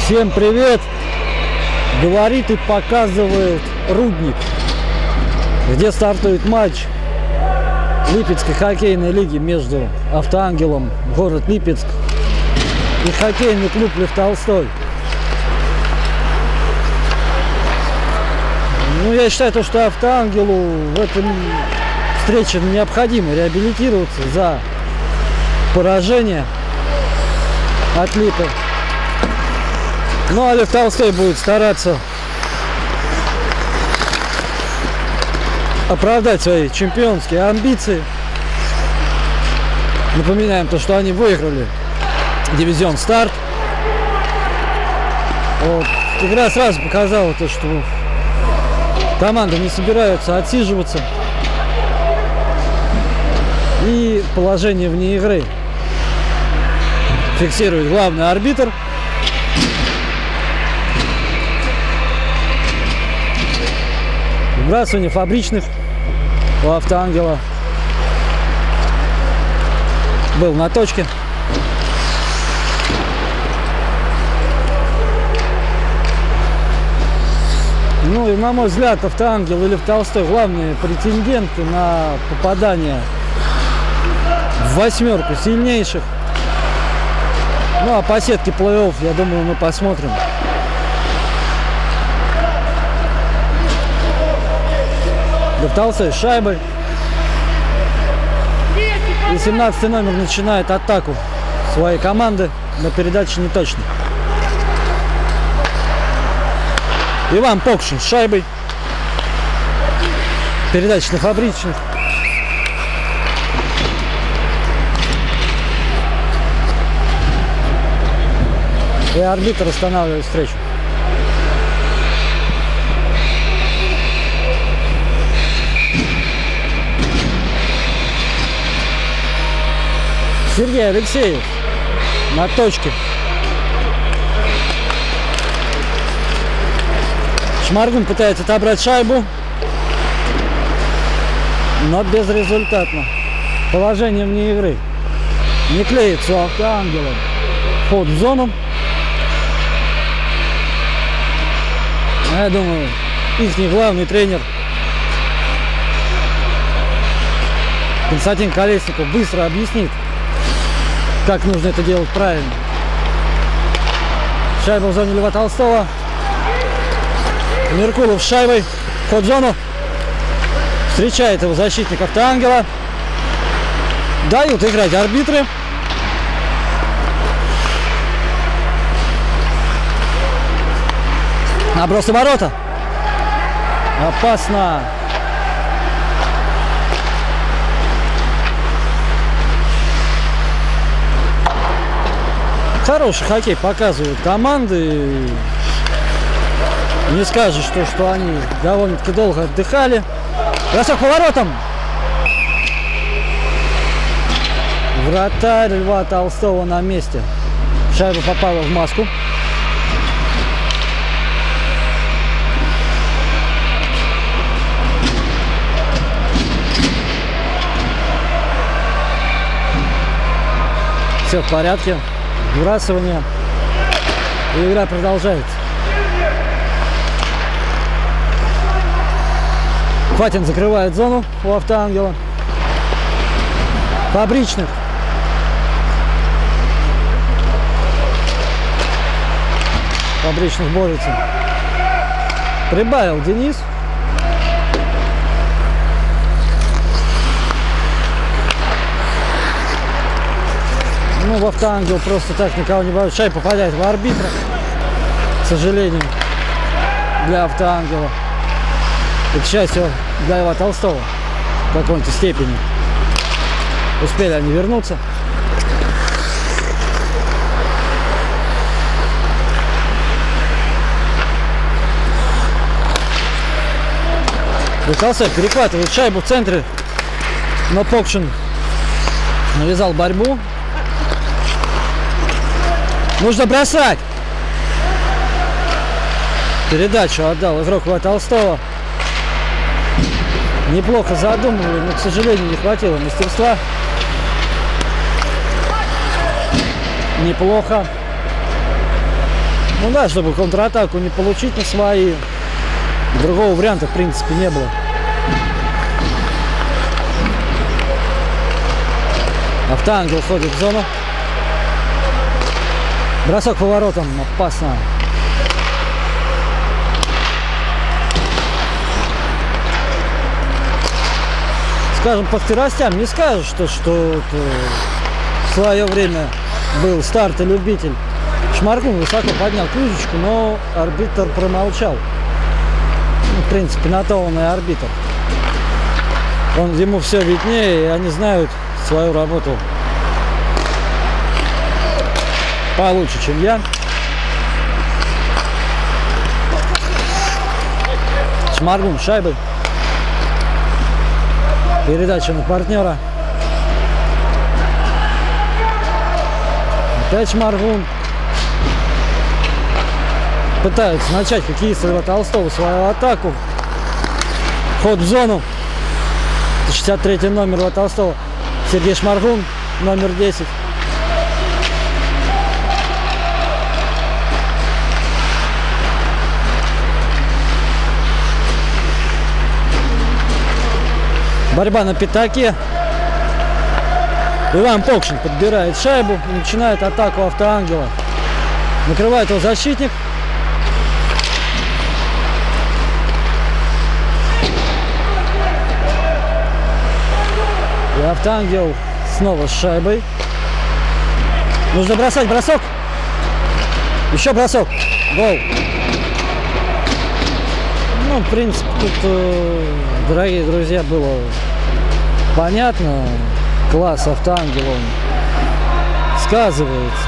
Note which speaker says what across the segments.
Speaker 1: Всем привет! Говорит и показывает Рудник, где стартует матч Липецкой хоккейной лиги между Автоангелом, город Липецк, и хоккейный клуб Лев Толстой. Ну, я считаю, что Автоангелу в этом встрече необходимо реабилитироваться за поражение от Липы. Ну, а Лев Толстой будет стараться оправдать свои чемпионские амбиции. Напоминаем то, что они выиграли дивизион «Старт». Вот. Игра сразу показала то, что команды не собираются отсиживаться. И положение вне игры фиксирует главный арбитр. Выбрасывание фабричных у Автоангела был на точке. Ну и, на мой взгляд, Автоангел и Лев Толстой главные претенденты на попадание в восьмерку сильнейших. Ну а по сетке плей-офф, я думаю, мы посмотрим. Лев Толстой с шайбой. И 17-й номер начинает атаку своей команды, но передача не точная. Иван Покшин с шайбой. Передача на фабричных. И арбитр останавливает встречу. Сергей Алексеев на точке. Шмаргун пытается отобрать шайбу, но безрезультатно. Положение вне игры. Не клеится у Автоангела. Вход в зону. Я думаю, их главный тренер Константин Колесников быстро объяснит, как нужно это делать правильно. Шайба в зоне Льва Толстого. Меркулов с шайбой. Вход в зону. Встречает его защитник Автоангела. Дают играть арбитры. Наброс и ворота. Опасно. Хороший хоккей показывают команды. Не скажешь, что они довольно-таки долго отдыхали. Бросок по воротам. Вратарь Льва Толстого на месте. Шайба попала в маску. Все в порядке. Выбрасывание. И игра продолжается. Хватин закрывает зону у Автоангела. Фабричных. Фабричных борется. Прибавил Денис. Ну, в Автоангел просто так никого не боится. Шайба попадает в арбитра. К сожалению, для Автоангела. И, к счастью, для Льва Толстого в какой-то степени. Успели они вернуться. Лев Толстой перехватывает шайбу в центре, но Покшин навязал борьбу. Нужно бросать. Передачу отдал игрок Льва Толстого. Неплохо задумывали, но, к сожалению, не хватило мастерства. Неплохо. Ну да, чтобы контратаку не получить на свои. Другого варианта, в принципе, не было. Автоангел уходит в зону. Бросок поворотом, опасно. Скажем, по скоростям не скажешь, что в свое время был старт и любитель. Шмаркнул, высоко поднял клюшечку, но арбитр промолчал. Ну, в принципе, на то он и арбитр. Ему все виднее, и они знают свою работу получше, чем я. Шмаргун шайбой. Передача на партнера. Опять Шмаргун. Пытаются начать хоккеисты Льва Толстого свою атаку. Вход в зону. 63-й номер Льва Толстого. Сергей Шмаргун, номер 10. Борьба на пятаке. Иван Покшин подбирает шайбу и начинает атаку Автоангела. Накрывает его защитник. И Автоангел снова с шайбой. Нужно бросать бросок. Еще бросок. Гол. Ну, в принципе, тут, дорогие друзья, было понятно. Класс Автоангела сказывается.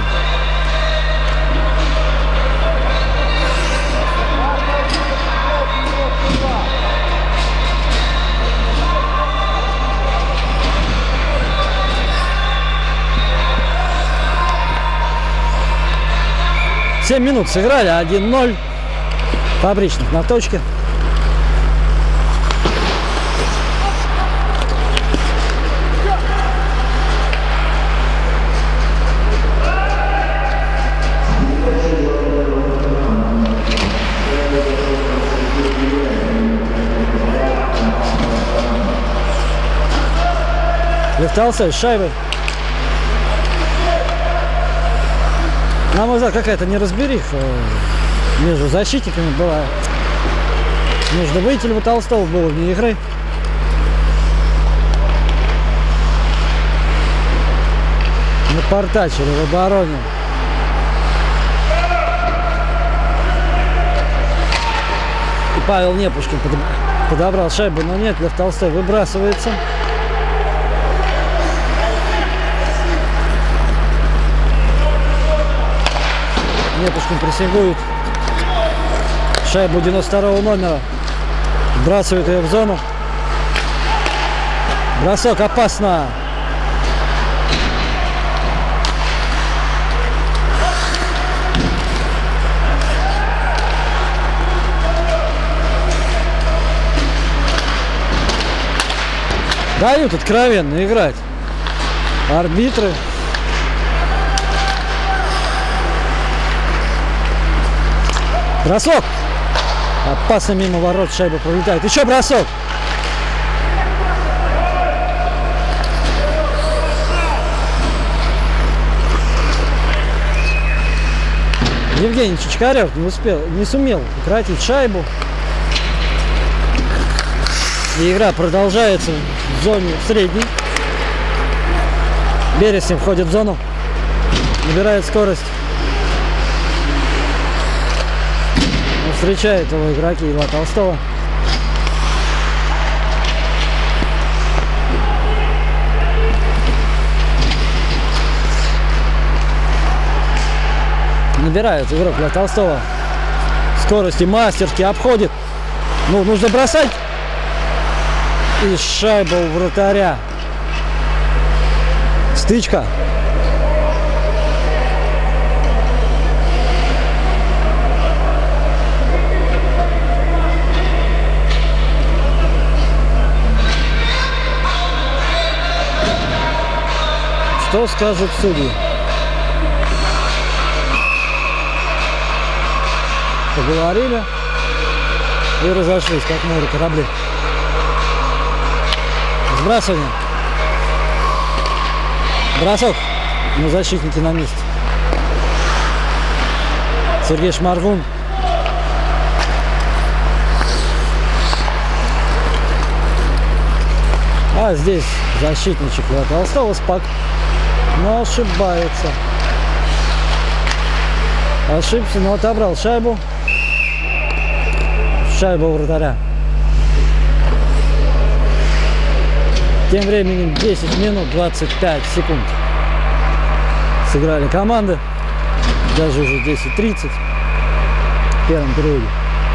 Speaker 1: Семь минут сыграли, 1-0. Фабричных на точке. Лефтался с шайбой. На мой взгляд, какая-то неразбериха между защитниками была. Нужно выйти Льву Толстого, было вне игры. Напортачили в обороне. И Павел Непушкин подобрал шайбу, но нет, Лев Толстой выбрасывается. Непушкин прессингует шайбу 92-го номера. Вбрасывает ее в зону. Бросок опасно. Дают откровенно играть арбитры. Бросок. Опасно мимо ворот шайба пролетает. Еще бросок. Евгений Чичкарев не сумел укротить шайбу. И игра продолжается в зоне средней. Береснев входит в зону. Набирает скорость. Встречает его игроки Льва Толстого. Набирает игрок Льва Толстого. Скорости мастерски обходит. Ну, нужно бросать. И шайба у вратаря. Стычка. Что скажут судьи? поговорили и разошлись, как море корабли. Сбрасывание. Бросок. Но защитники на месте. Сергей Шмаргун. А здесь защитничек Льва Толстого спак, но ошибается. Ошибся, но отобрал шайбу. Шайба у вратаря. Тем временем 10 минут 25 секунд сыграли команды. Даже уже 10:30 в первом периоде.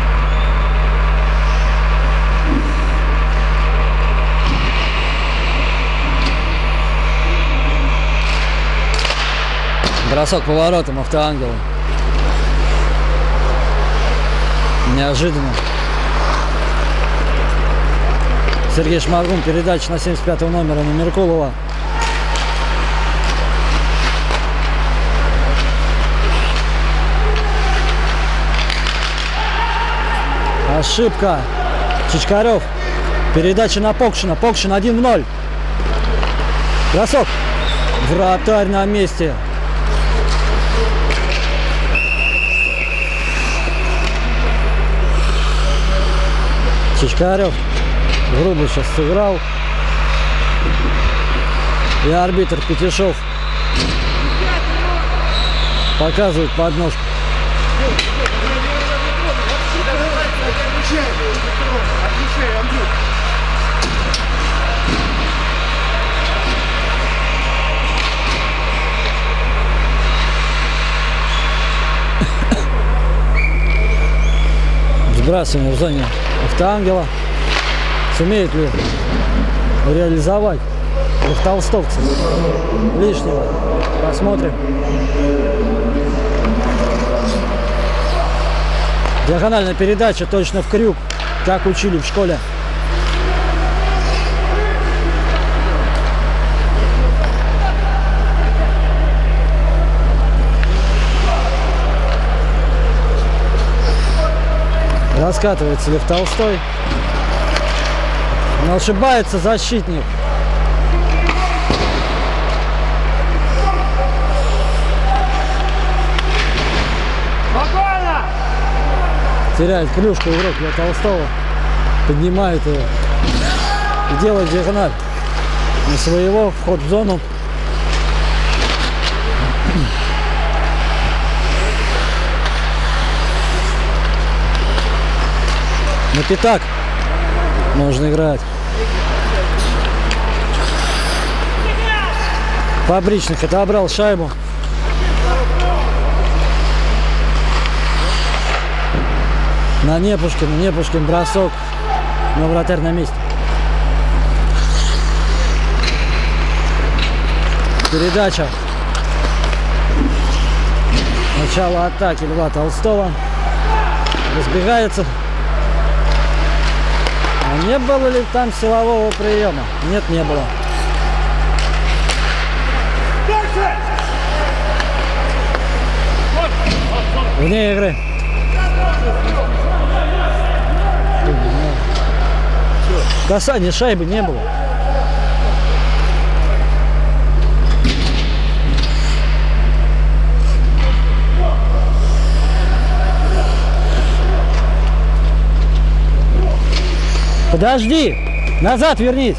Speaker 1: Бросок поворотом Автоангела. Неожиданно. Сергей Шмаргун, передача на 75-го номера на Меркулова. Ошибка. Чичкарев. Передача на Покшина. Покшин 1-0. Бросок. Вратарь на месте. Чичкарев грубо сейчас сыграл. И арбитр Петишов показывает подножку. Сбрасывание в зоне Автоангела. Сумеет ли реализовать толстовцы лишнего? Посмотрим. Диагональная передача точно в крюк, как учили в школе. Раскатывается Лев Толстой. Но ошибается защитник. Теряет клюшку игрок Льва Толстого. Поднимает ее. И делает диагональ на своего. Вход в зону. На пятак можно играть. Фабричных отобрал шайбу. На Непушкина. Непушкин бросок. Но вратарь на месте. Передача. Начало атаки Льва Толстого. Разбегается. А не было ли там силового приема? Нет, не было. Вне игры. Касания шайбы не было. Подожди! Назад вернись!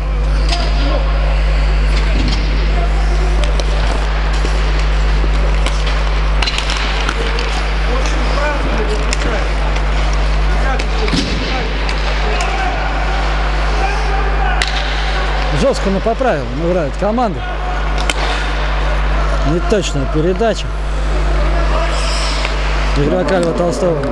Speaker 1: Жестко, но по правилам играет команда. Неточная передача игрока Льва Толстого.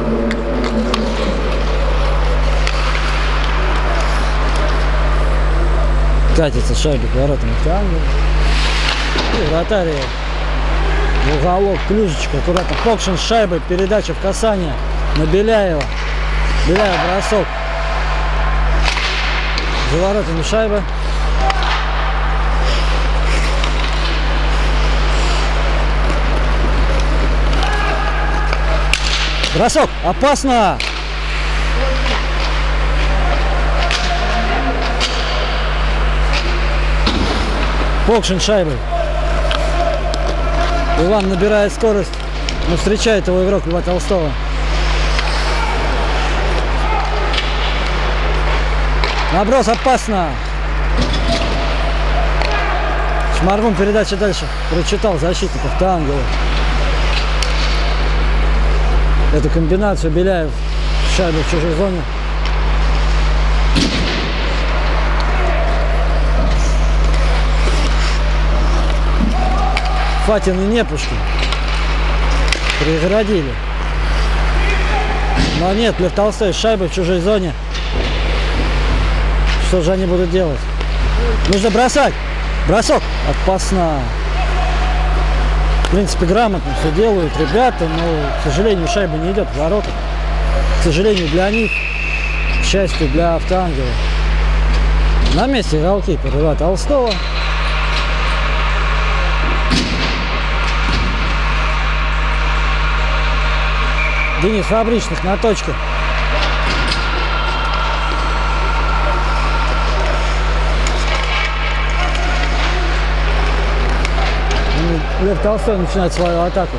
Speaker 1: Катится шайба к воротам Автоангела. И вратарь в уголок, клюшечку аккуратно. Покшин с шайбой, передача в касание на Беляева. Беляев бросок. За воротами шайба. Бросок. Опасно. Покшин шайбой. Иван набирает скорость, но встречает его игрок Льва Толстого. Наброс, опасно. Шмаргун, передача дальше. Прочитал защитников Автоангела. Эту комбинацию Беляев, шайбу в чужой зоне. Фатин и Непушкин преградили. Но нет, Лев Толстой с шайбой в чужой зоне. Что же они будут делать? Нужно бросать. Бросок. Опасно. В принципе, грамотно все делают ребята, но, к сожалению, шайба не идет в ворота. К сожалению, для них, к счастью, для Автоангела. На месте голкипер Льва Толстого. Денис Фабричных на точке. Лев Толстой начинает свою атаку.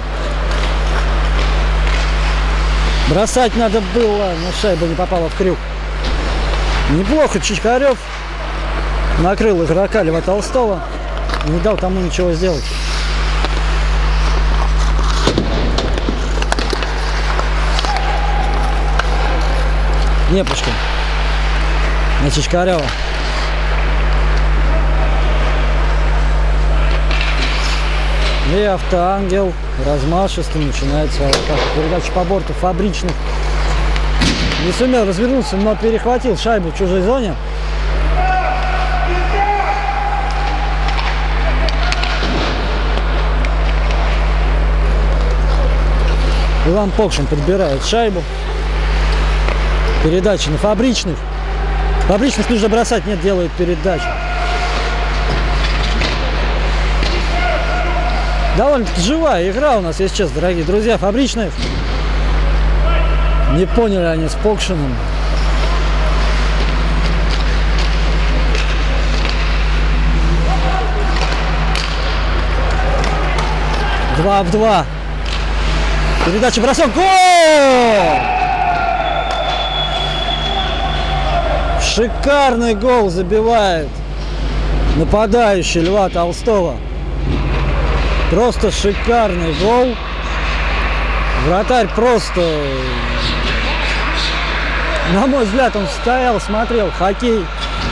Speaker 1: Бросать надо было, но шайба не попала в крюк. Неплохо Чичкарев накрыл игрока Льва Толстого. Не дал тому ничего сделать. Непушкин на Чичкарева. И Автоангел размашисто начинает свою атаку. Передача по борту Фабричных. Не сумел развернуться, но перехватил шайбу в чужой зоне. Иван Покшин подбирает шайбу. Передача на Фабричных. Фабричных нужно бросать, нет, делает передачу. Довольно-таки живая игра у нас, если честно, дорогие друзья. Фабричных. Не поняли они с Покшиным. Два в два. Передача, бросок. Гол! Шикарный гол забивает нападающий Льва Толстого. Просто шикарный гол. Вратарь просто, на мой взгляд, он стоял, смотрел хоккей.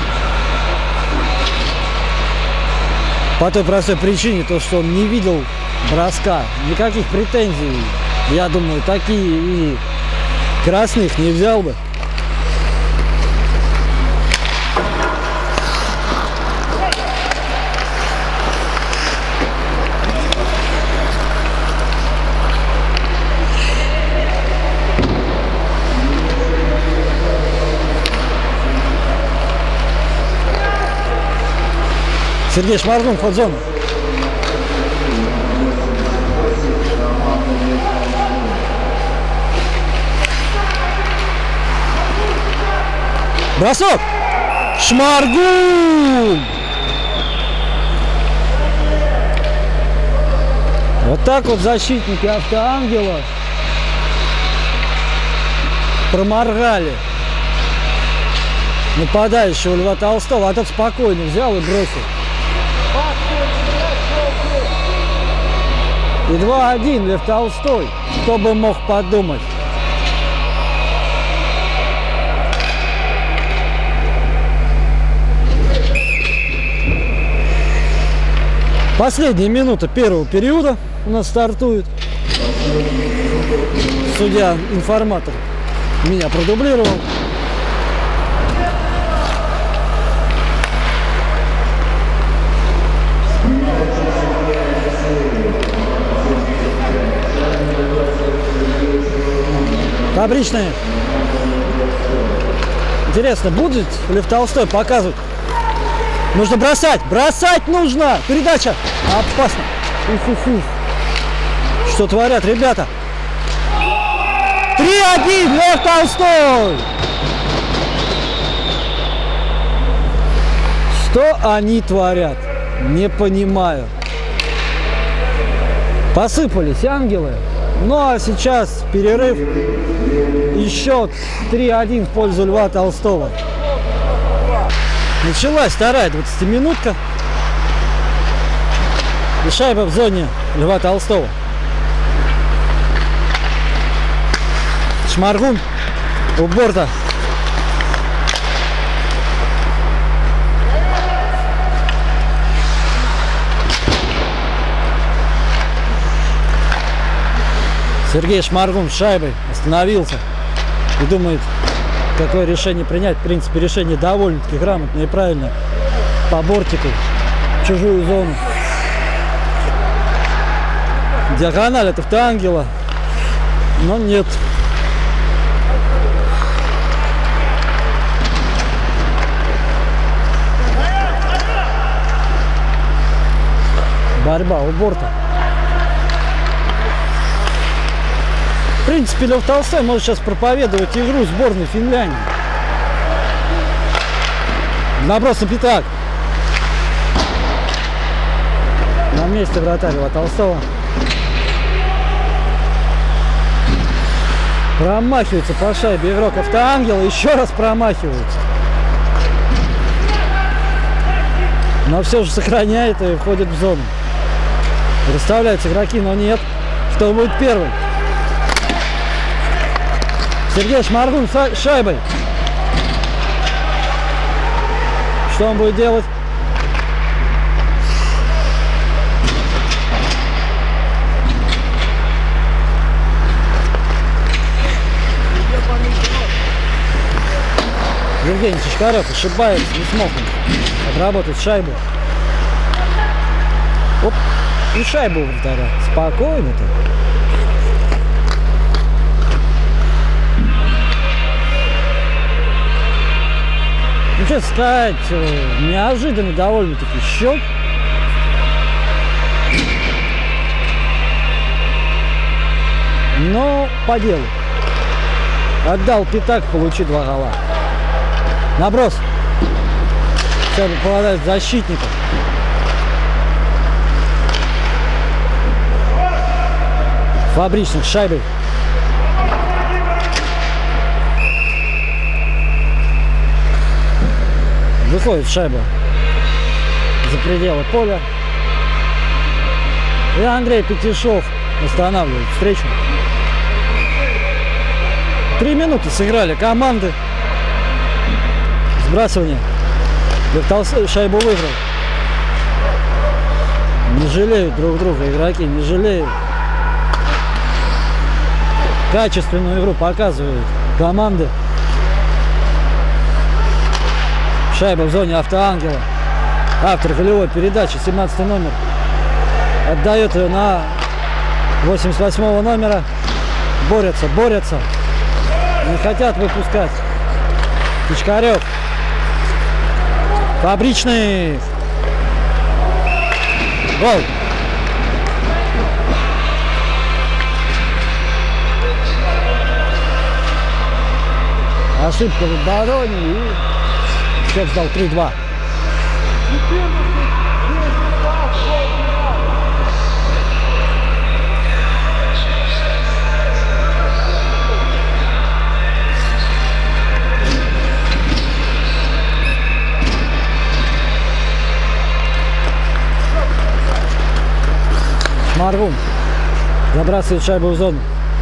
Speaker 1: По той простой причине, то, что он не видел броска. Никаких претензий, я думаю, такие и красных не взял бы. Сергей Шмаргун, вход в зону. Бросок! Шмаргун! Вот так вот защитники Автоангела проморгали нападающего Льва Толстого, а тот спокойно взял и бросил. И 2-1 Лев Толстой. Кто бы мог подумать. Последняя минута первого периода у нас стартует. Судья-информатор меня продублировал. Фабричные. Интересно, будет Лев Толстой показывать? Нужно бросать! Бросать нужно! Передача! Опасно! Что творят ребята? 3-1, Лев Толстой. Что они творят? Не понимаю. Посыпались ангелы. Ну а сейчас перерыв. И счет 3-1 в пользу Льва Толстого. Началась вторая 20-минутка. И шайба в зоне Льва Толстого. Шмаргун у борта. Сергей Шмаргун с шайбой остановился и думает, какое решение принять. В принципе, решение довольно-таки грамотное и правильное. По бортику, в чужую зону. Диагональ от автоангела, но нет. Борьба у борта. В принципе, Лев Толстой может сейчас проповедовать игру сборной Финляндии. Наброс на пятак. На месте вратаря Льва Толстого. Промахивается по шайбе игрок автоангела. Еще раз промахивается. Но все же сохраняет и входит в зону. Расставляются игроки, но нет. Кто будет первый? Сергей Шмаргун с шайбой. Что он будет делать? Евгений Чичкарев ошибается, не смог он отработать шайбу. Оп, и шайбу у вратаря. Спокойно-то. Ну что сказать, неожиданно довольно-таки счет. Но по делу. Отдал пятак, получил 2 гола. Наброс. Сейчас попадает защитника. Фабричных шайбой. Выходит шайба за пределы поля. И Андрей Петишов останавливает встречу. 3 минуты сыграли команды. Сбрасывание. Лев Толстой шайбу выиграл. Не жалеют друг друга игроки, не жалеют. Качественную игру показывают команды. Шайба в зоне автоангела. Автор голевой передачи, 17 номер. Отдает ее на 88 номера. Борются, борются. Не хотят выпускать. Чичкарев. Фабричный. Гол. Ошибка в обороне и счет сдал 3-2. Шмаргун забрасывает шайбу в зону.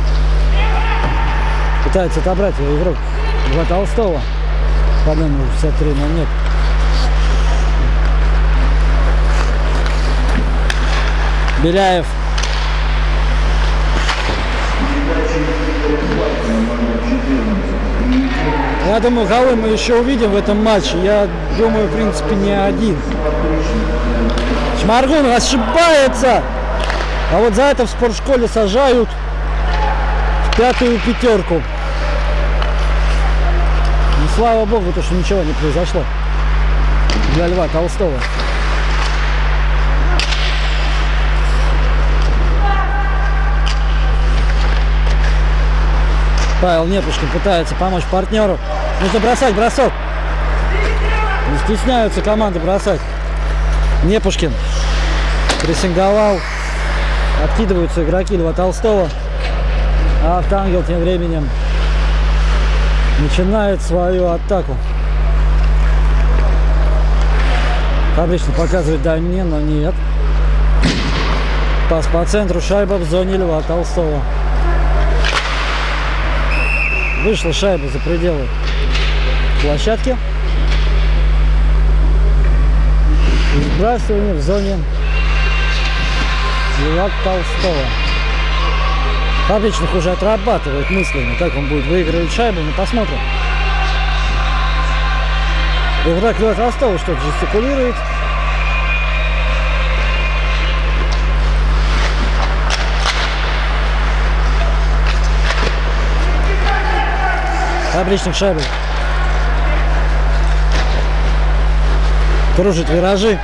Speaker 1: Пытается отобрать его игрок Льва Толстого. По номеру 63, но нет. Беляев. Я думаю, голы мы еще увидим в этом матче. Я думаю, в принципе, не один. Шмаргун ошибается. А вот за это в спортшколе сажают в 5-ю пятерку. И слава богу, то, что ничего не произошло для Льва Толстого. Павел Непушкин пытается помочь партнеру. Нужно бросать бросок. Не стесняются команды бросать. Непушкин прессинговал. Откидываются игроки Льва Толстого. А Автоангел тем временем начинает свою атаку. Фабричный показывает «дай мне», но нет. Пас по центру, шайба в зоне Льва Толстого. Вышла шайба за пределы площадки. И сбрасывание в зоне Льва Толстого. Фабричных уже отрабатывает мысленно, как он будет выигрывать шайбу, но посмотрим. Игрок Льва Толстого что-то жестикулирует. Фабричных шайбы. Кружит виражи.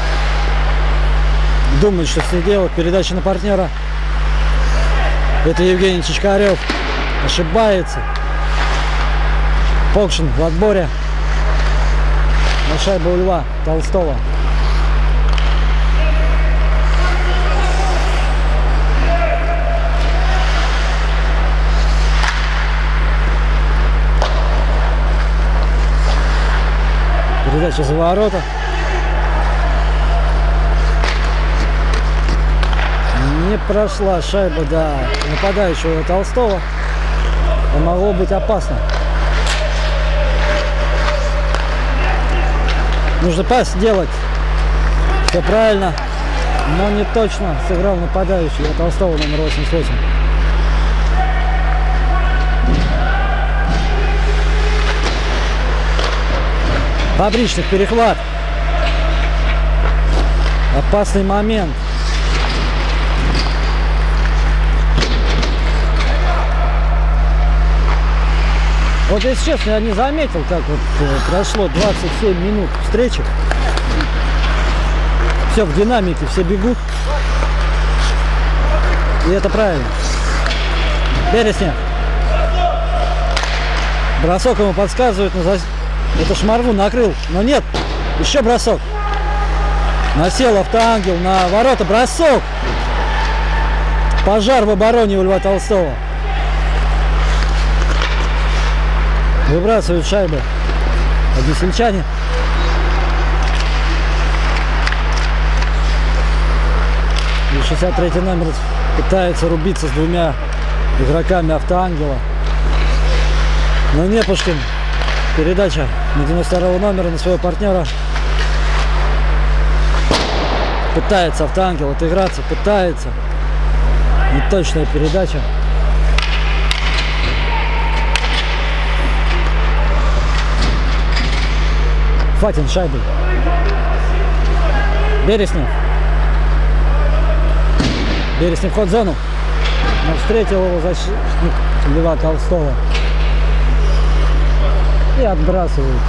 Speaker 1: Думает, что с ней делать. Передача на партнера. Это Евгений Чичкарев. Ошибается. Покшин в отборе. На шайбу у Льва Толстого. Передача за ворота. Не прошла шайба до нападающего Толстого. Но могло быть опасно. Нужно пас делать. Все правильно, но не точно сыграл нападающий Толстого номер 88. Фабричных перехват. Опасный момент. Вот если честно, я не заметил, как вот прошло 27 минут встречи. Все в динамике, все бегут. И это правильно. Береснев. Бросок ему подсказывают. Это Шмарву накрыл. Но нет. Еще бросок. Насел Автоангел на ворота. Бросок. Пожар в обороне у Льва Толстого. Выбрасывают шайбы односельчане. И 63-й номер пытается рубиться с двумя игроками Автоангела. Но Непушкин. Передача на 92-го номера на своего партнера. Пытается Автоангел отыграться. Пытается. Неточная передача. Фатин шайбой. Береснев. Береснев вход в зону. Но встретил его защитник Льва Толстого. И отбрасывают.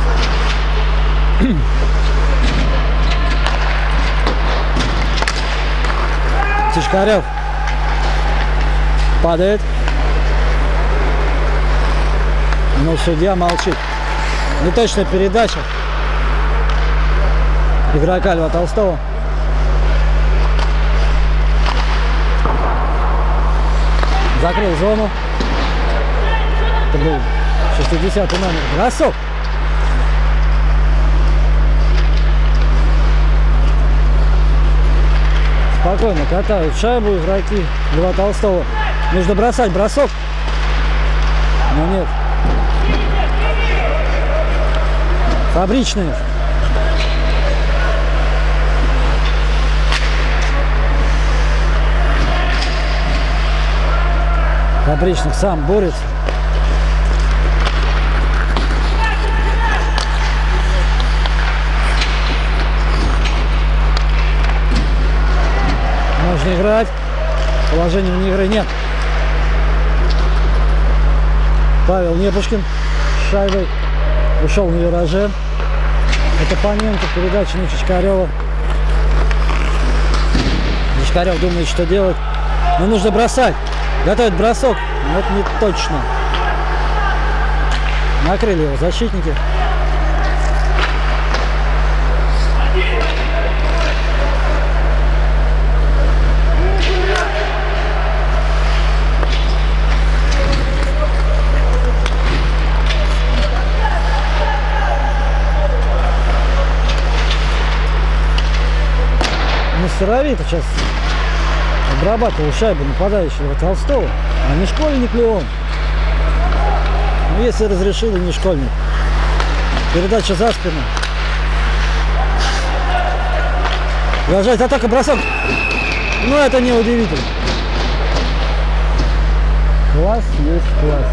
Speaker 1: Чичкарев. Падает. Но судья молчит. Неточная передача игрока Льва Толстого. Закрыл зону. Это был 60-й номер. Бросок. Спокойно катают шайбу игроки Льва Толстого. Нужно бросать бросок. Но нет. Фабричные. Фабричных сам борется. Можно играть. Положения вне игры нет. Павел Непушкин с шайбой ушел на вираже. Это оппонента. Передача на Чичкарева. Чичкарев думает, что делать. Но нужно бросать. Готовит бросок. Но это не точно. Накрыли его защитники. Мастеровито сейчас обрабатывал шайбу нападающего Толстого. А не школьник ли он? Ну, если разрешил, и не школьник. Передача за спину. Продолжает атака, бросок. Ну, это не удивительно. Класс есть класс.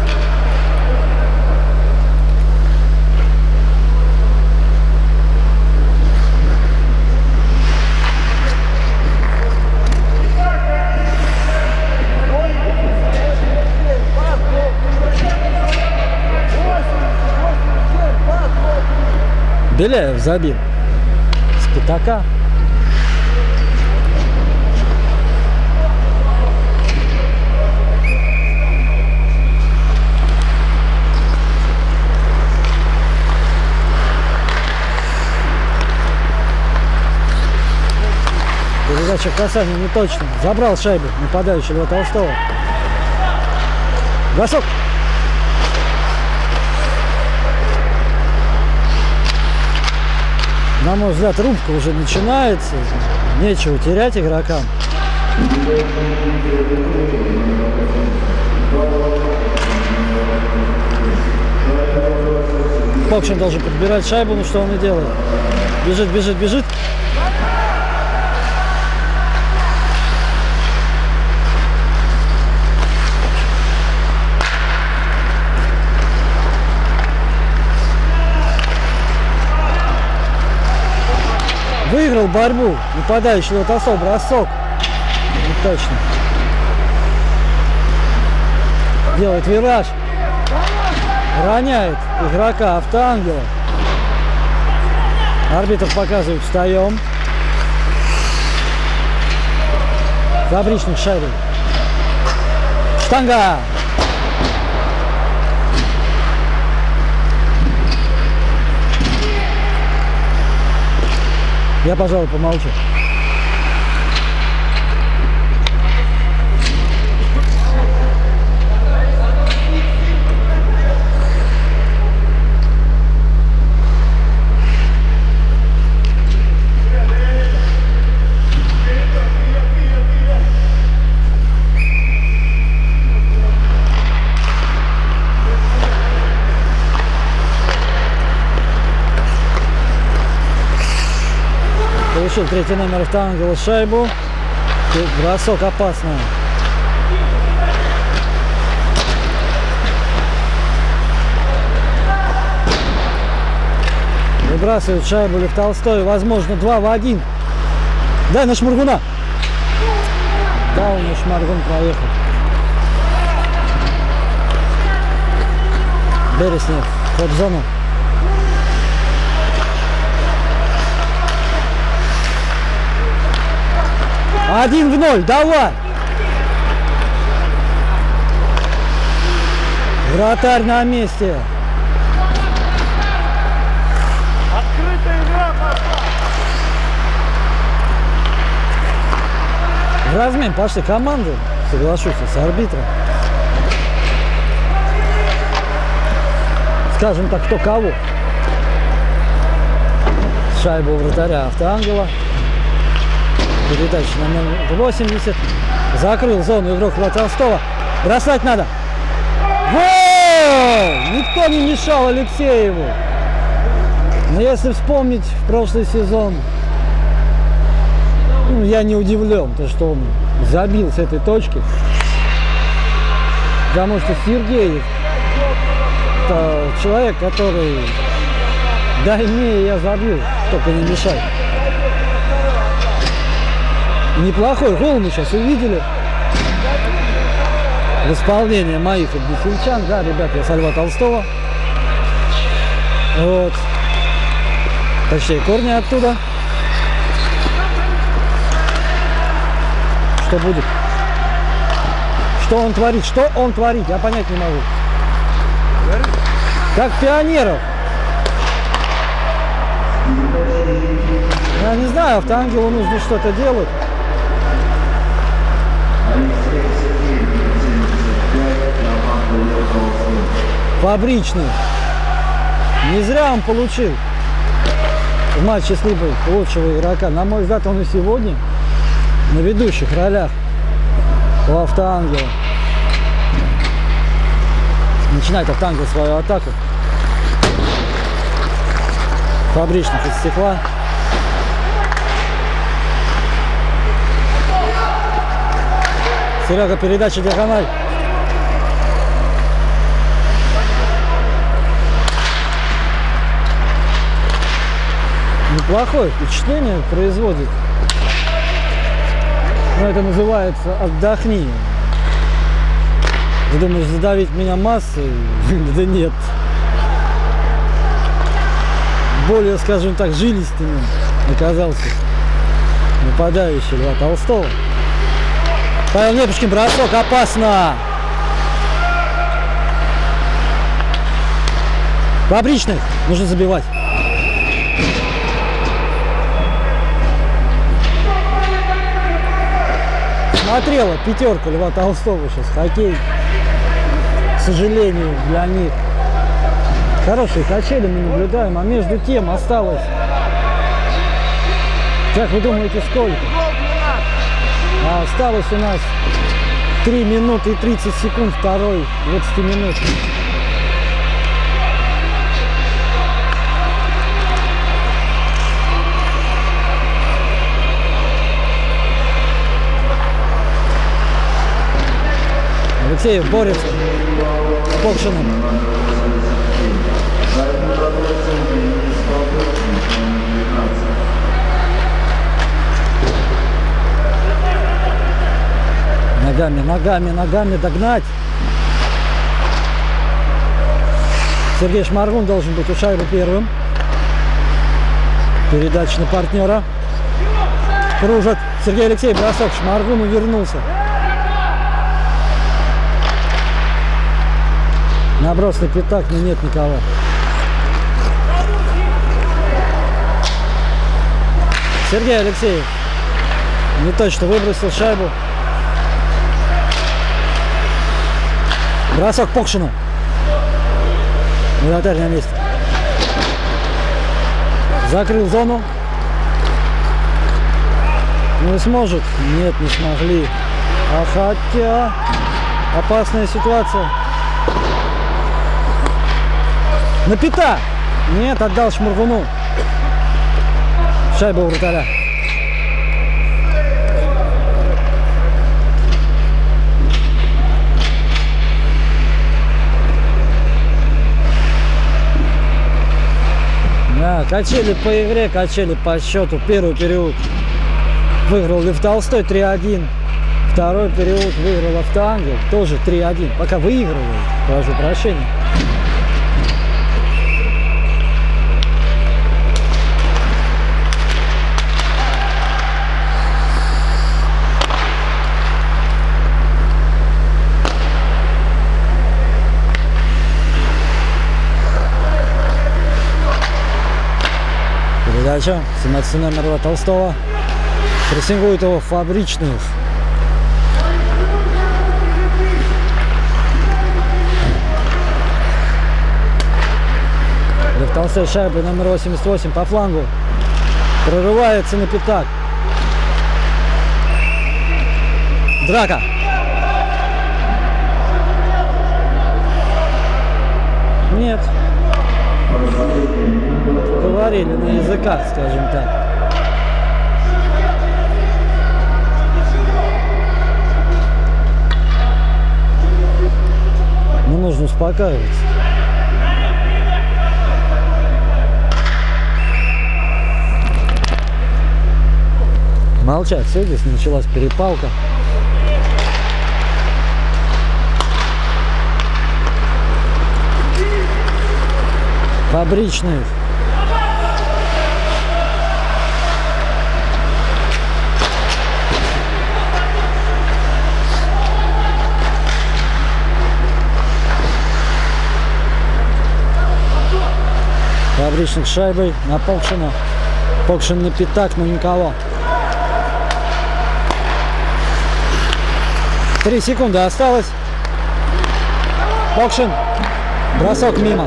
Speaker 1: Беляев забил с пятака. Передача касания не точно. Забрал шайбу нападающий Льва Толстого. Бросок. На мой взгляд, рубка уже начинается. Нечего терять игрокам. В общем, должен подбирать шайбу, ну что он и делает. Бежит, бежит, бежит. Выиграл борьбу нападающий Льва Толстого. Бросок. Не точно. Делает вираж. Роняет игрока Автоангела. Арбитр показывает, встаем. Фабричных шайбы. Штанга. Я, пожалуй, помолчу. Получил третий номер Автоангела шайбу. Бросок опасный. Выбрасывает шайбу Лев Толстой. Возможно, 2 в 1. Дай на Шмаргуна. Да, у него Шмаргун проехал. Береснев. Ход в зону. Один в 0, давай! Вратарь на месте.
Speaker 2: Открытая игра пошла.
Speaker 1: В размен пошли команды, соглашусь с арбитром. Скажем так, кто кого. Шайба у вратаря Автоангела. Передача на номер 80. Закрыл зону игрок Льва Толстого. Бросать надо. Гол! Никто не мешал Алексееву. Но если вспомнить в прошлый сезон, ну, я не удивлен, то, что он забил с этой точки. Потому что Сергеев — это человек, который дальнее я забил, только не мешай. Неплохой гол мы сейчас увидели в исполнении моих односельчан. Да, ребят, я со Льва Толстого. Вот. Точнее, корни оттуда. Что будет? Что он творит? Что он творит? Я понять не могу. Как пионеров. Я не знаю, Автоангелу нужно что-то делать. Фабричный. Не зря он получил в матче с Липой лучшего игрока. На мой взгляд, он и сегодня на ведущих ролях у Автоангела. Начинает Автоангел свою атаку. Фабричных из стекла. Серега, передача диагональ. Неплохое впечатление производит. Но это называется «отдохни». Ты думаешь, задавить меня массой? Да нет. Более, скажем так, жилистым оказался нападающий Льва Толстого. Павел Непушкин, бросок, опасно. Фабричных нужно забивать. Смотрела пятерка Льва Толстого сейчас, хоккей. К сожалению, для них. Хорошие качели мы наблюдаем, а между тем осталось. Как вы думаете, сколько? А осталось у нас 3 минуты и 30 секунд второй 20 минут. Алексеев борется с Покшиным. Ногами догнать. Сергей Шмаргун должен быть у шайбы первым. Передача на партнера. Кружат. Сергей Алексеев, бросок. Шмаргун увернулся. Наброс на пятак, но нет никого. Сергей Алексеев не точно выбросил шайбу. Бросок Покшину. Вратарь на месте. Закрыл зону. Не сможет? Нет, не смогли. А хотя опасная ситуация. На пята. Нет, отдал Шмаргуну. Шайба у вратаря. Да, качели по игре, качели по счету. Первый период выиграл Лев Толстой 3-1. Второй период выиграл Автоангел, тоже 3-1. Пока выигрывает, прошу прощения. Передача, 17 номер Льва Толстого. Прессингует его Фабричных. Лев Толстой шайбой номер 88 по флангу. Прорывается на пятак. Драка. Нет. Говорили на языках, скажем так. Но нужно успокаиваться. Молчат, все, здесь началась перепалка. Фабричных. Фабричных шайбой на Покшина. Покшин на пятак, но никого. 3 секунды осталось. Покшин. Бросок мимо.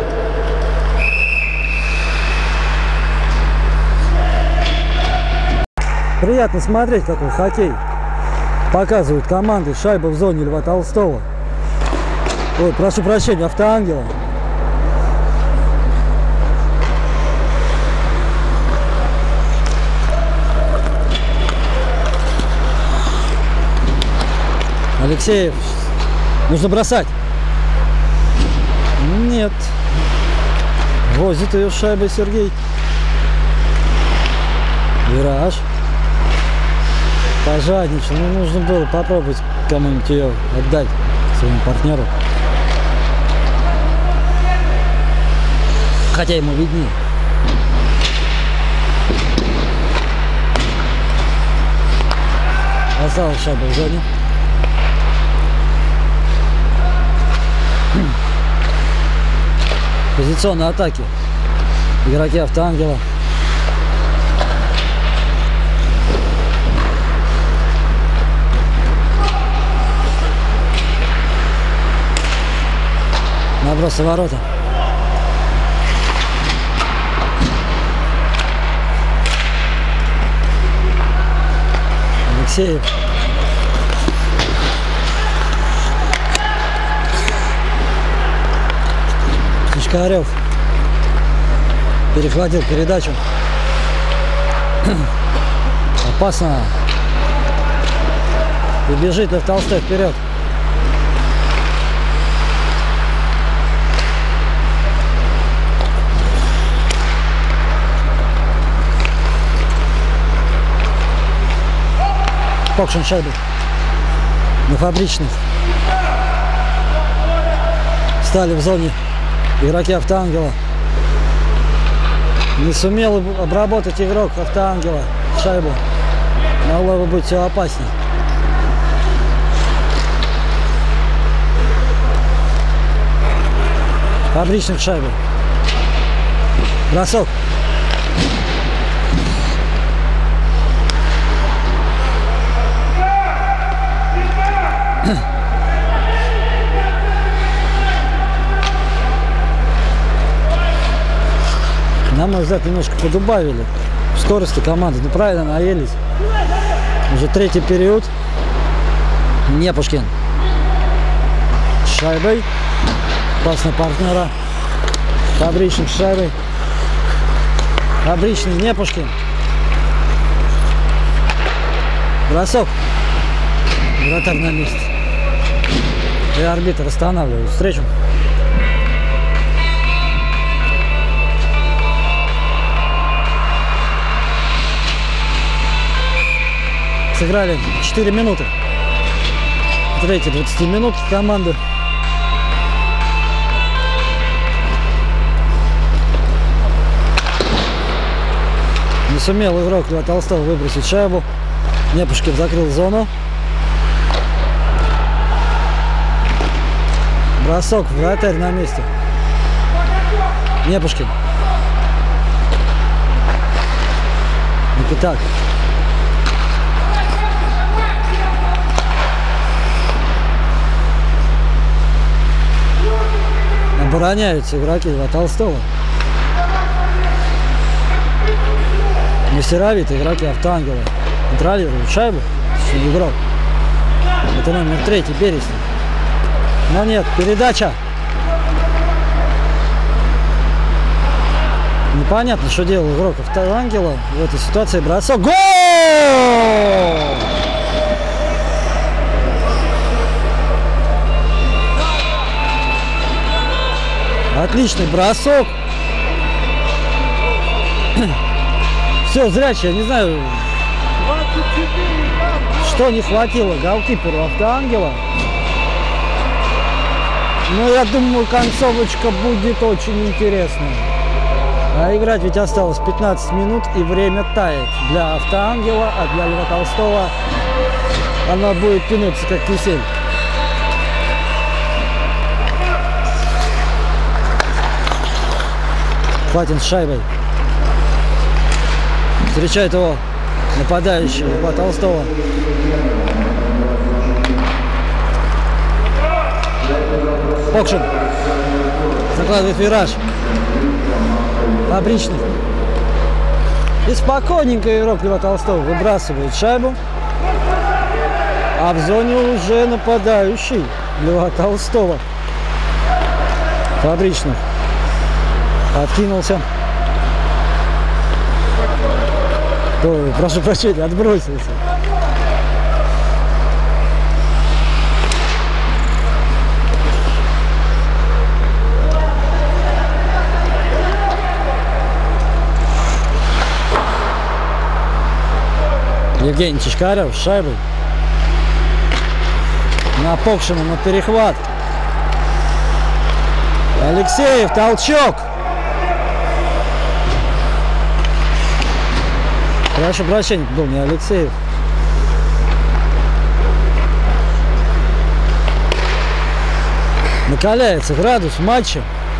Speaker 1: Приятно смотреть, какой хоккей показывают команды. Шайба в зоне Льва Толстого. Ой, прошу прощения, Автоангела. Алексеев. Нужно бросать. Нет. Возит ее шайбой Сергей. Вираж. Пожадничал. Ну, нужно было попробовать кому-нибудь ее отдать своему партнеру. Хотя ему виднее. Осталась шайба в зоне. Позиционные атаки. Игроки Автоангела. Набросы ворота. Алексеев. Шкарев перехватил передачу. Опасно. И бежит Лев Толстой вперед. Покшин шайбы на Фабричных. Стали в зоне игроки Автоангела. Не сумел обработать игрок Автоангела шайбу. Могло бы быть все опаснее. Фабричных шайбы. Бросок. На мой взгляд, немножко подубавили скорости команды. Ну, правильно наелись. Уже третий период. Непушкин. Шайбой. Пас на партнера. Фабричных шайбой. Фабричный Непушкин. Бросок. Вратарь на месте. И арбитр останавливает встречу. Сыграли 4 минуты. Третьи 20 минут команды. Не сумел игрок Льва Толстого выбросить шайбу. Непушкин закрыл зону. Бросок, вратарь на месте. Непушкин. Не пятак. Обороняются игроки Льва Толстого. Мастеровитые игроки Автоангела контролируют шайбу. Игрок. Это номер 3, Берестин. Но нет, передача. Непонятно, что делал игрок Автоангела в этой ситуации. Бросок. Гол! Отличный бросок. Все, зрячий, я не знаю, что не хватило голкиперу Автоангела. Но я думаю, концовочка будет очень интересная. А играть ведь осталось 15 минут, и время тает для Автоангела, а для Льва Толстого она будет тянуться как кисель. Фатин с шайбой. Встречает его нападающий Льва Толстого. Покшин закладывает вираж. Фабричный. И спокойненько игрок Льва Толстого выбрасывает шайбу. А в зоне уже нападающий Льва Толстого. Фабричный. Откинулся. Ой, прошу прощения, отбросился. Евгений Чичкарев с шайбой. На Покшина, на перехват. Алексеев, толчок. Прошу прощения, был не Алексеев. Накаляется градус в матче.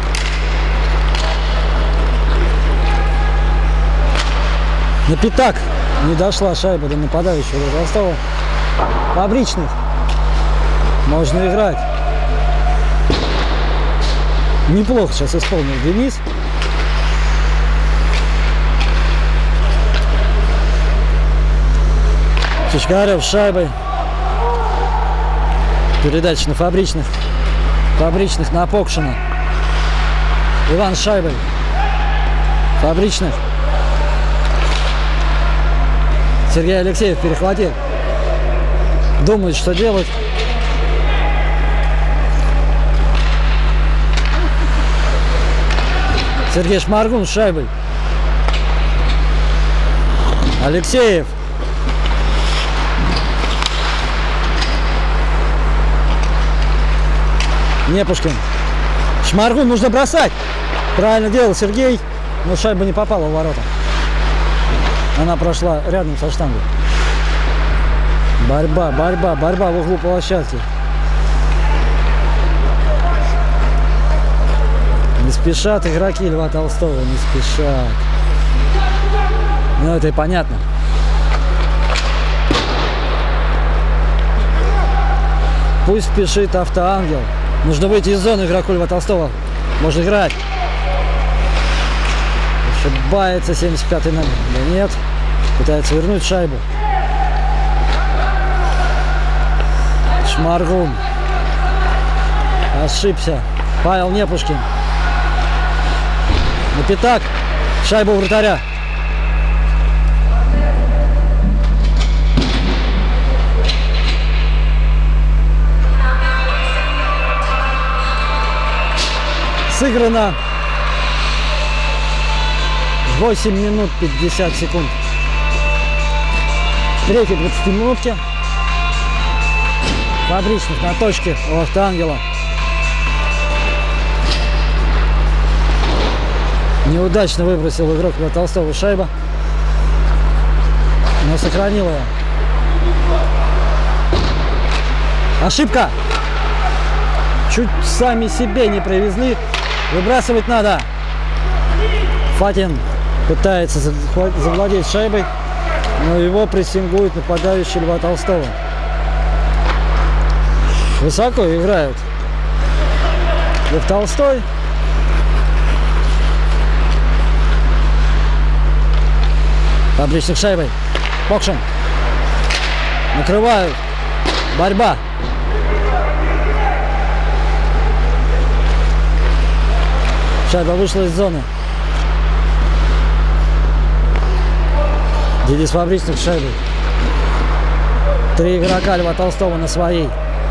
Speaker 1: На пятак не дошла шайба до нападающего Толстого. Фабричных. Можно играть. Неплохо сейчас исполнил Денис. Чичкарев с шайбой. Передача на Фабричных. Фабричных на Покшина. Иван с шайбой. Фабричных. Сергей Алексеев перехватил. Думает, что делать. Сергей Шмаргун с шайбой. Алексеев. Непушкин. Шмаргун нужно бросать. Правильно делал Сергей, но шайба не попала в ворота. Она прошла рядом со штангой. Борьба в углу площадки. Не спешат игроки Льва Толстого, не спешат. Ну, это и понятно. Пусть спешит Автоангел. Нужно выйти из зоны игроку Льва Толстого. Можно играть. Ошибается 75-й номер. Да нет. Пытается вернуть шайбу. Шмаргун. Ошибся. Павел Непушкин. На пятак. Шайба у вратаря. Сыграно 8 минут 50 секунд. В третьей 20 минутке. Фабричных на точке у Автоангела. Неудачно выбросил игрок Льва Толстого шайба, но сохранил ее. Ошибка. Чуть сами себе не привезли. Выбрасывать надо. Фатин пытается завладеть шайбой, но его прессингует нападающий Льва Толстого. Высоко играют. Лев Толстой. Фабричных шайбой. Покшин. Накрывают. Борьба. Шайба вышла из зоны. Денис Фабричных с шайбой. 3 игрока Льва Толстого на своей.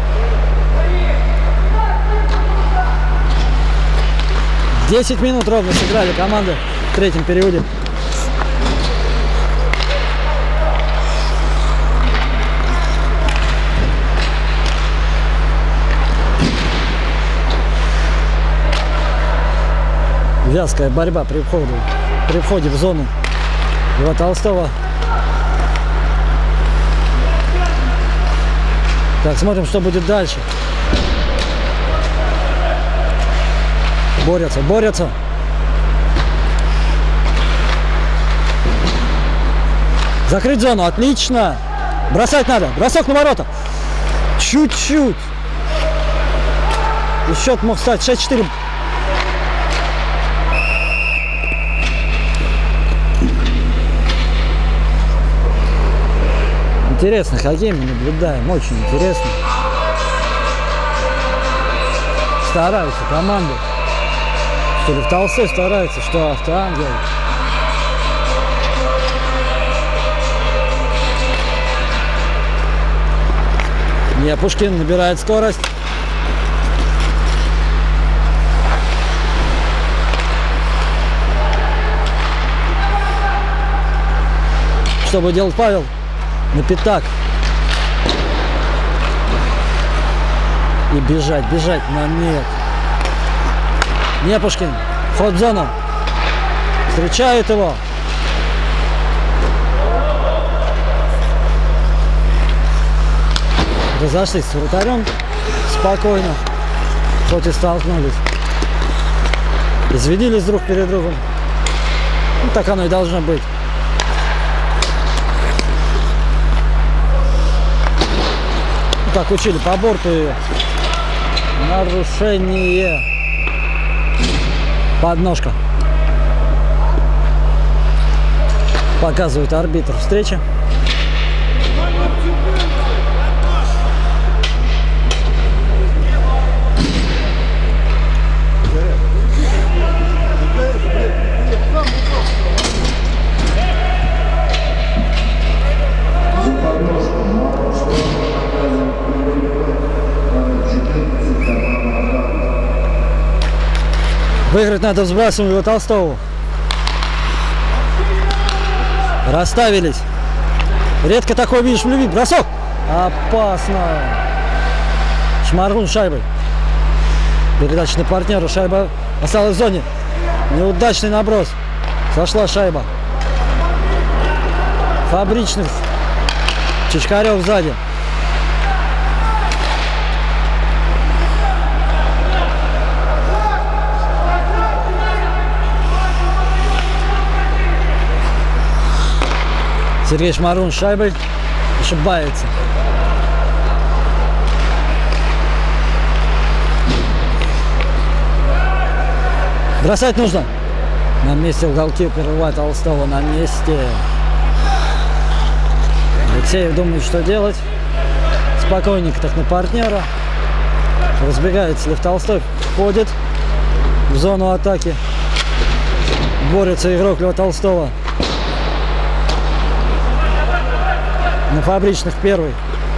Speaker 1: Десять минут ровно сыграли команды в третьем периоде. Вязкая борьба при входе в зону Льва Толстого. Так, смотрим, что будет дальше. Борются. Закрыть зону, отлично. Бросать надо, бросок на ворота. Чуть-чуть. И счет мог стать 6-4. Интересно, хоккей мы наблюдаем, очень интересно. Стараются команды. Что ли в Толстой старается, что Автоангел. Непушкин набирает скорость. Что будет делать Павел? На пятак. И бежать, но нет. Непушкин. Ход в зону. Встречает его. Разошлись с вратарем. Спокойно. Хоть и столкнулись. Извинились друг перед другом. Ну, так оно и должно быть. Так учили по борту ее. Нарушение. Подножка. Показывает арбитр встречи. Выиграть надо сбрасыванием Толстого. Расставились. Редко такое видишь в любви. Бросок. Опасно. Шмаргун шайбой. Передача на партнера. Шайба осталась в зоне. Неудачный наброс. Сошла шайба. Фабричных. Чичкарев сзади. Сергей Шмарун с шайбой ошибается. Бросать нужно. На месте голкипер Льва Толстого, на месте. Алексеев думает, что делать. Спокойненько так на партнера. Разбегается Лев Толстой. Входит в зону атаки. Борется игрок Льва Толстого. На Фабричных первый.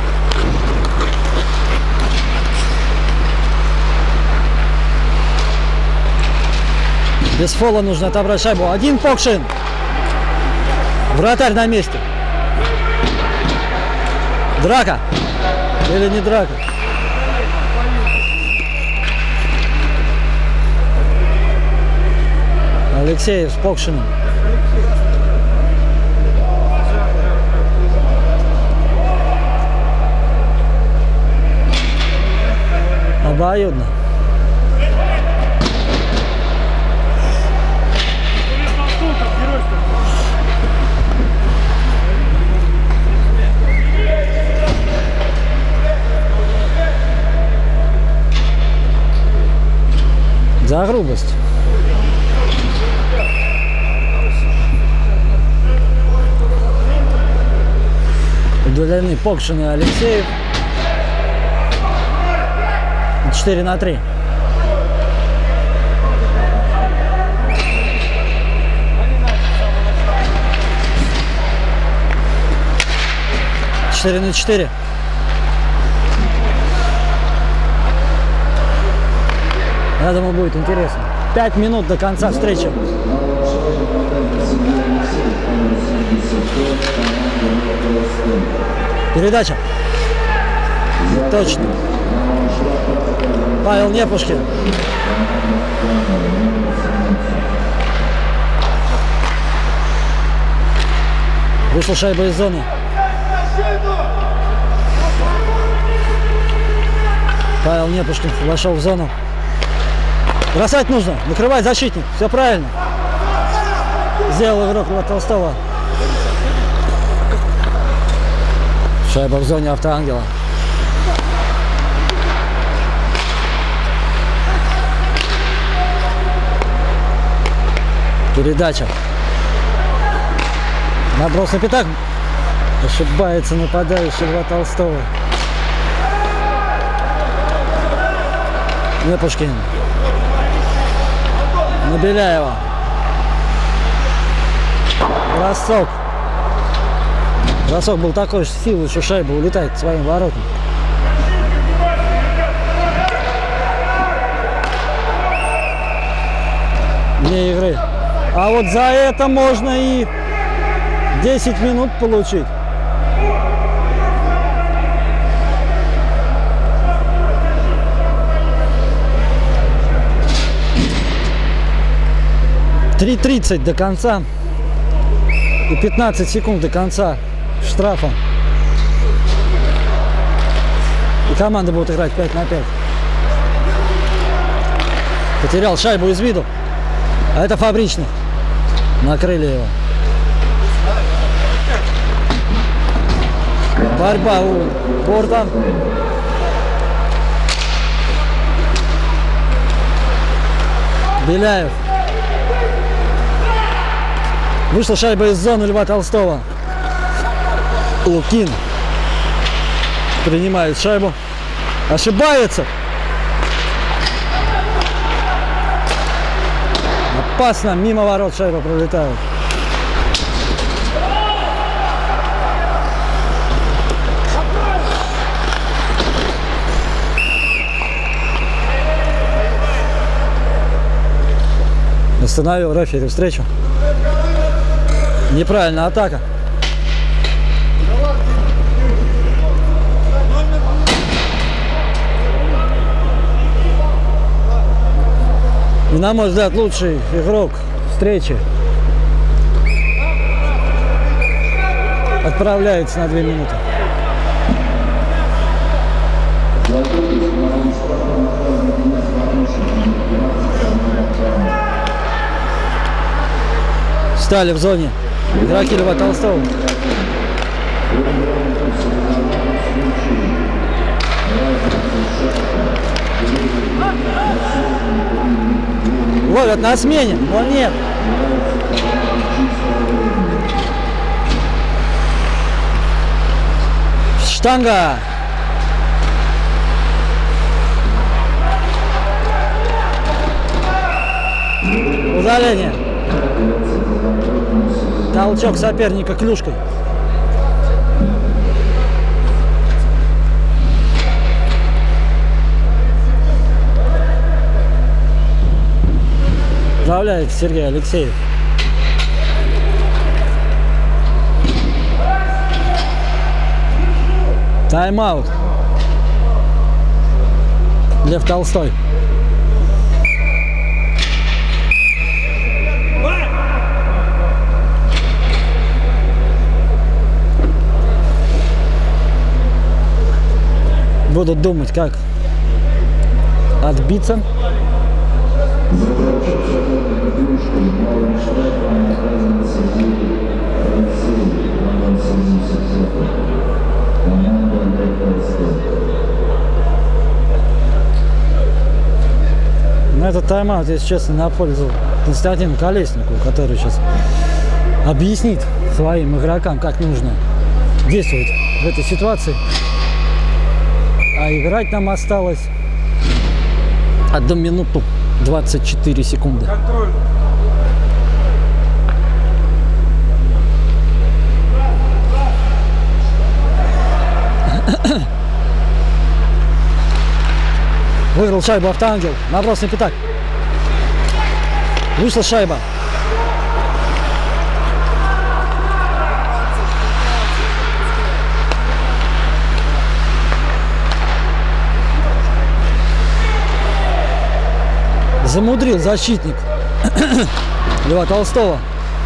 Speaker 1: Без фола нужно отобрать шайбу. Один Покшин. Вратарь на месте. Драка. Или не драка? Алексеев с Покшиным. Обоюдно. За грубость. Удалены Покшин и Алексеев. 4-3. Четыре на 4. Я думаю, будет интересно. 5 минут до конца встречи. Передача. Точно. Павел Непушкин. Вышла шайба из зоны. Павел Непушкин вошел в зону. Бросать нужно, накрывать защитник. Все правильно. Сделал игрок Льва Толстого. Шайба в зоне Автоангела. Передача. Наброс на пятак. Ошибается нападающий Льва Толстого. Непушкин. На Беляева. Бросок. Бросок был такой силы, что шайба улетает к своим воротам. Вне игры. А вот за это можно и 10 минут получить. $3:30 до конца и 15 секунд до конца штрафа. И команда будет играть 5 на 5. Потерял шайбу из виду. А это Фабричный. Накрыли его. Борьба у борта. Беляев. Вышла шайба из зоны Льва Толстого. Лукин принимает шайбу. Ошибается. Опасно. Мимо ворот шайба пролетает. Остановил рефери встречу. Неправильная атака. И, на мой взгляд, лучший игрок встречи отправляется на 2 минуты. Стали в зоне игроки Льва Толстого. Ловят на смене, но нет. Штанга. Удаление. Толчок соперника клюшкой. Управляет Сергей Алексеев. Тайм-аут. Лев Толстой. Будут думать, как отбиться. Но этот тайм-аут, если честно, на пользу Константину Колеснику, который сейчас объяснит своим игрокам, как нужно действовать в этой ситуации. А играть нам осталось 1 минуту 24 секунды.
Speaker 2: Контроль.
Speaker 1: Выиграл шайбу Автоангел. Наброс на пятак. Вышла шайба. Замудрил защитник Льва Толстого.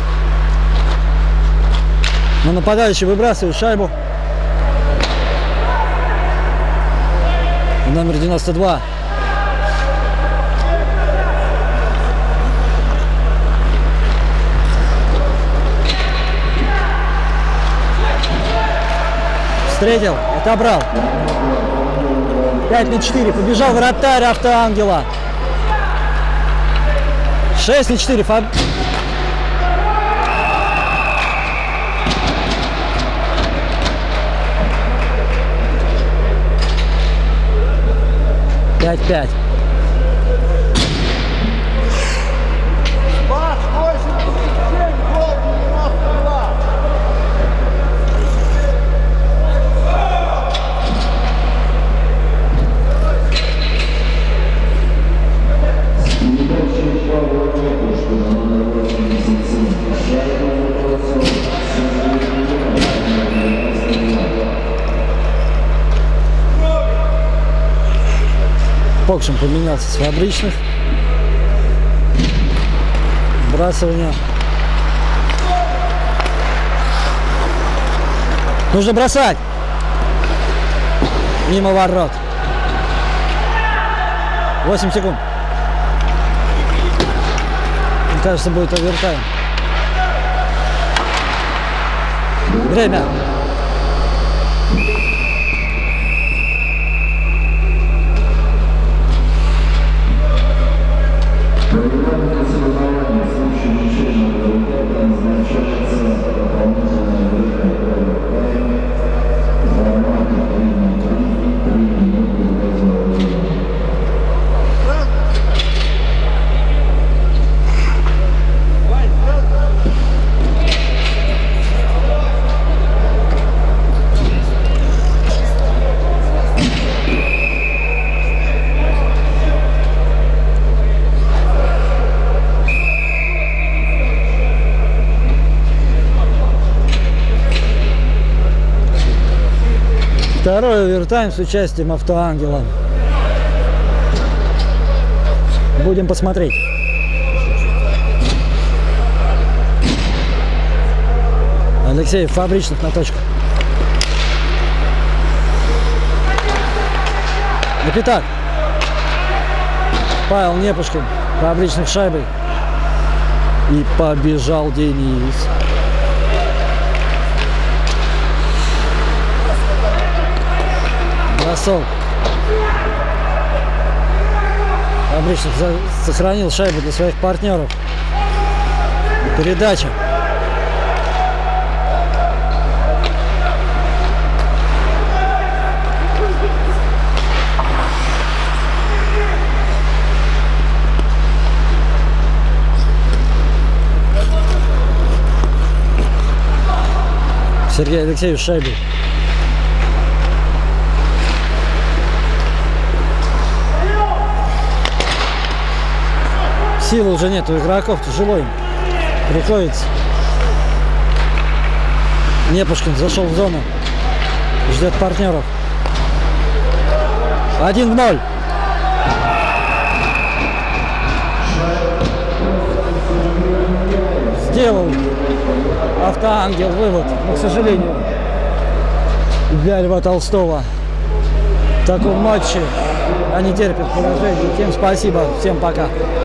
Speaker 1: Но нападающий выбрасывает шайбу. Номер 92. Встретил, отобрал. 5-4. Побежал вратарь Автоангела. 6-4. Пять.
Speaker 2: Спас 87, гол 92.
Speaker 1: Покшин поменялся с фабричных. Сбрасывание. Нужно бросать. Мимо ворот. 8 секунд. Мне кажется, будет овертайм. Время. Второй овертайм с участием Автоангела. Будем посмотреть. Алексей Фабричных на точку. На пятак. Павел Непушкин. Фабричных шайбой. И побежал Денис. Бросок. Фабричных сохранил шайбу для своих партнеров. Передача. Сергей Алексеевич шайбу. Силы уже нет у игроков, тяжело им. Приходится. Непушкин зашел в зону. Ждет партнеров. 1-0. Сделал Автоангел вывод, но, к сожалению, для Льва Толстого в таком матче они терпят поражение. Всем спасибо, всем пока.